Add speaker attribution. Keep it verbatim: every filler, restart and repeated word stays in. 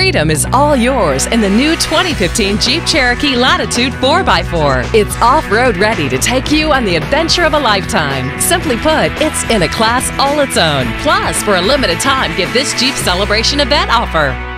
Speaker 1: Freedom is all yours in the new twenty fifteen Jeep Cherokee Latitude four by four. It's off-road ready to take you on the adventure of a lifetime. Simply put, it's in a class all its own. Plus, for a limited time, get this Jeep Celebration event offer.